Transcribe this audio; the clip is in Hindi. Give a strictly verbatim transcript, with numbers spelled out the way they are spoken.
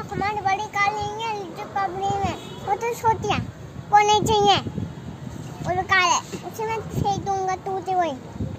हमारी बड़ी कार नहीं है जो पबड़ी में, वो तो छोटी है, वो नहीं चाहिए। वो कार है, उसे मैं फेंक दूंगा टूटे हुए।